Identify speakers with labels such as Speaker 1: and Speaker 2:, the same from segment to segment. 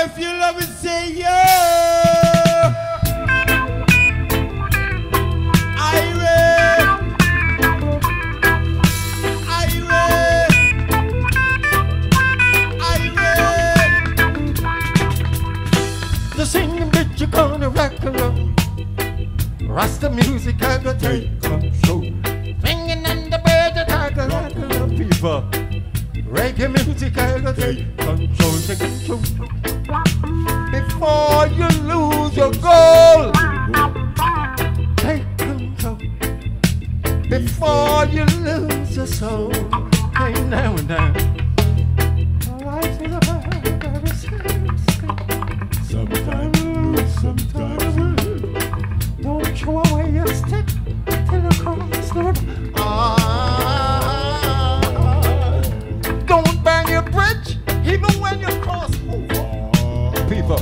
Speaker 1: if you love it, say yo.
Speaker 2: The singing bitch, you gonna rock and roll. Rasta music, I gonna take control. Singing and the bird, the tiger, rock and roll. People, reggae music, I gonna take control, take control. Before you lose your goal, take control. Before you lose your soul, hey, now and now. Life is a sometimes don't throw away your stick till the cross the don't bang your bridge even when you cross over. People,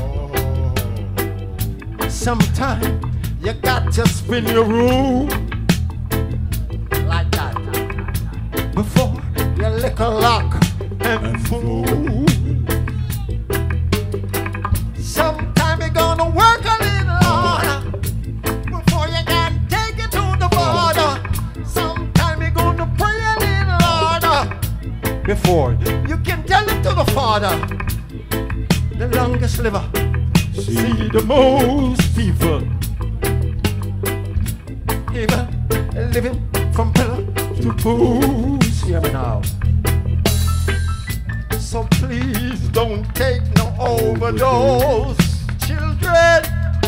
Speaker 2: sometimes you got to spin your rule like that before you lick a lock and fool. Sometime you're gonna work a little harder before you can take it to the border. Sometime you're gonna pray a little harder before you can tell it to the Father. The longest liver see the most people. Even living from pillar to post. Hear me now. So please don't take no overdose, children,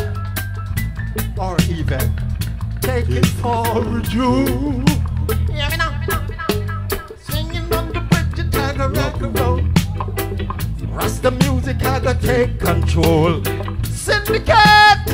Speaker 2: or even take it for a Jew. Hear me now. Singing on the bridge, you tiger rock and roll. Rasta music, I gotta take control. Syndicate.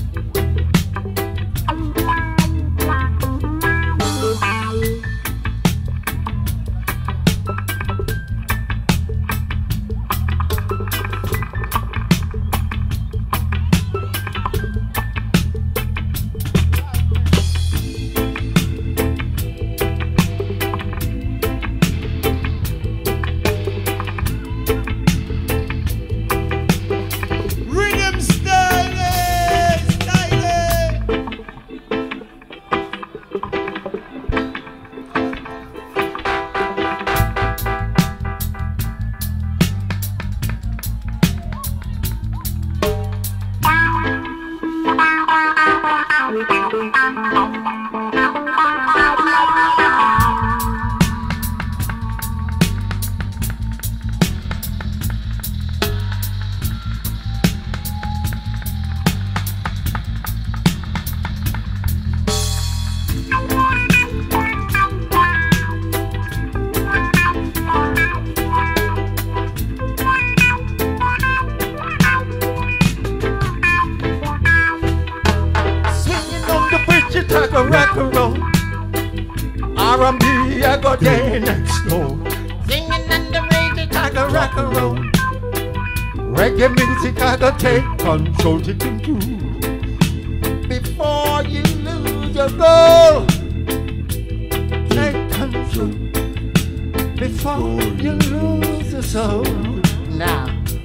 Speaker 2: Rock and roll, R&B, I go down and slow. Singing and the reggae, tiger rock and roll. Reggae music, I go take control, take control. Before you lose your goal, take control. Before you lose your soul. Now,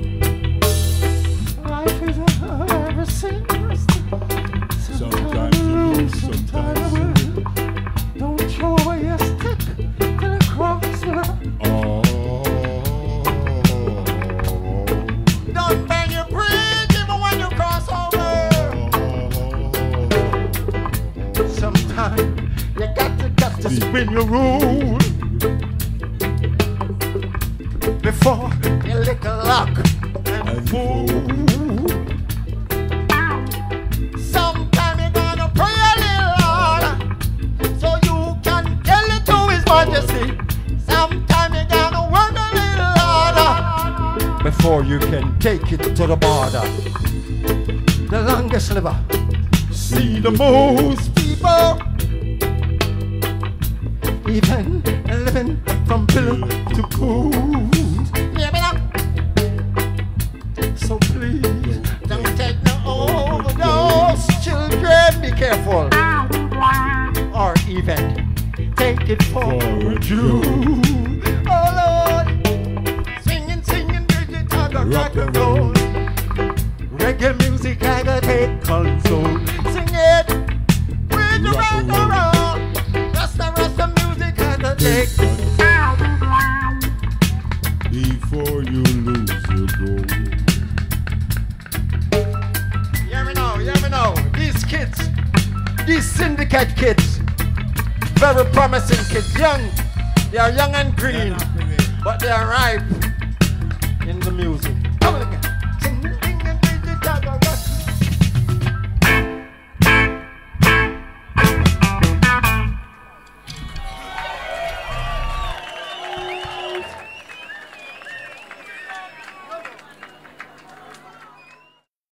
Speaker 2: life is a everything. Sometimes you lose, sometimes you win. Don't throw away your stick till it crosses the don't bang your bridge even when you cross over. Sometimes you got to spin your rule before you lick a lock and fool. Sometimes you gotta work a little harder before you can take it to the border. The longest liver see the most people. Even living from pillar to post. Hear me now. So please don't take no overdose, children. Be careful, or even take it for a Jew. Oh Lord, singing, singing, rock and roll. Reggae music I gotta take control. Sing it with the rock and roll. Rasta music I gotta take control.
Speaker 1: Before you lose your goal.
Speaker 2: Hear me now. These kids, these syndicate kids, very promising kids, young. They are young and green, but they are ripe in the music. Come on again.